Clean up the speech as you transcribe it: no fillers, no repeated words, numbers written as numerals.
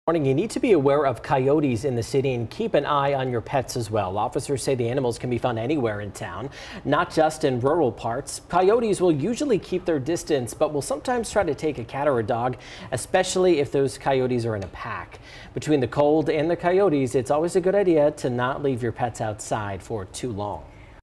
Morning, you need to be aware of coyotes in the city and keep an eye on your pets as well. Officers say the animals can be found anywhere in town, not just in rural parts. Coyotes will usually keep their distance, but will sometimes try to take a cat or a dog, especially if those coyotes are in a pack. Between the cold and the coyotes, it's always a good idea to not leave your pets outside for too long.